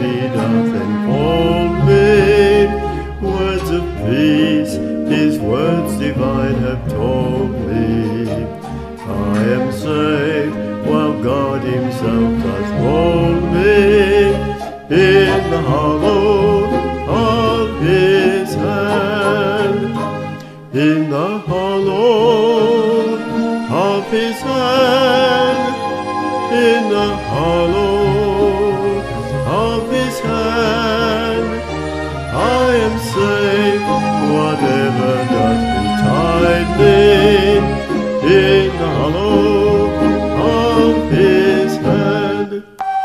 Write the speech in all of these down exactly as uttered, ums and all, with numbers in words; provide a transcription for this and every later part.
He doth enfold me. Words of peace, His words divine have told me. I am saved while God Himself does hold me in the hollow of His hand. In the hollow of His hand. In the hollow of His hand. I am safe, whatever doth betide me, in the hollow of His hand.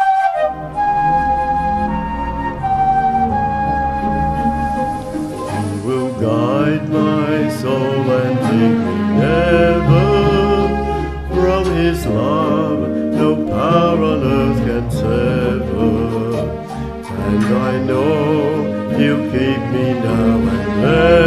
He will guide my soul and take me ever from His love. No power on earth can sever, and I know He'll keep me now and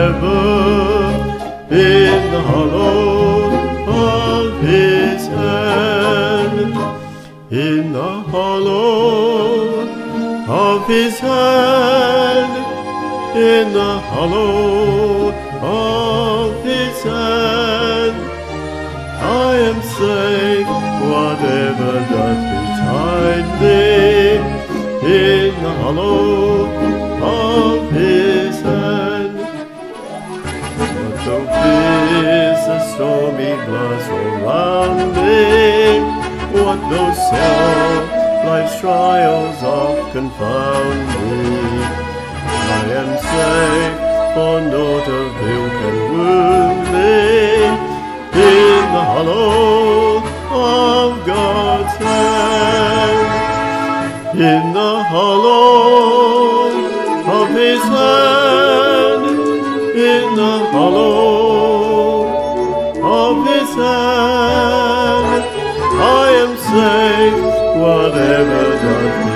ever in the hollow of His hand. In the hollow of His hand. In the hollow of His hand. I am safe, whatever doth betide me, in the hollow of His hand. But though fierce the stormy blast around me, what though sore life's trials oft confound me, I am safe, for naught of ill can wound me, in the hollow of God's hand. In the hollow of His hand. In the hollow of His hand. I am safe, whatever doth